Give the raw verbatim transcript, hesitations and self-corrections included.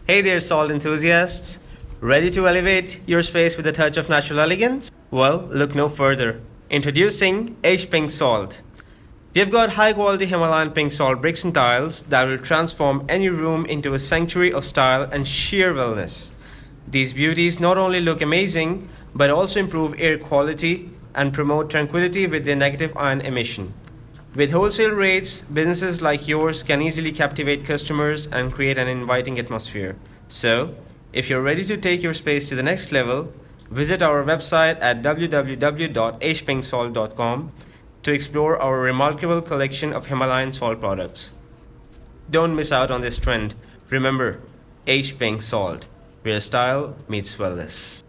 Hey there, salt enthusiasts! Ready to elevate your space with a touch of natural elegance? Well, look no further. Introducing H Pink Salt. We've got high-quality Himalayan pink salt bricks and tiles that will transform any room into a sanctuary of style and sheer wellness. These beauties not only look amazing, but also improve air quality and promote tranquility with their negative ion emission. With wholesale rates, businesses like yours can easily captivate customers and create an inviting atmosphere. So, if you're ready to take your space to the next level, visit our website at w w w dot h pink salt dot com to explore our remarkable collection of Himalayan salt products. Don't miss out on this trend. Remember, H Pink Salt, where style meets wellness.